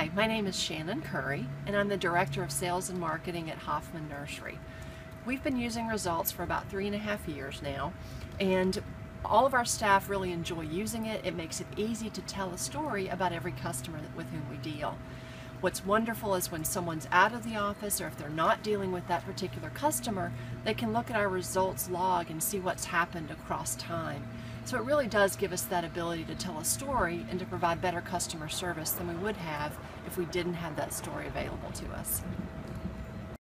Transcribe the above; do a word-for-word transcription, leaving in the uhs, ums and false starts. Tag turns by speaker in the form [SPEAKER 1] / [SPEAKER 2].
[SPEAKER 1] Hi, my name is Shannon Curry, and I'm the Director of Sales and Marketing at Hoffman Nursery. We've been using Results for about three and a half years now, and all of our staff really enjoy using it. It makes it easy to tell a story about every customer with whom we deal. What's wonderful is when someone's out of the office, or if they're not dealing with that particular customer, they can look at our results log and see what's happened across time. So it really does give us that ability to tell a story and to provide better customer service than we would have if we didn't have that story available to us.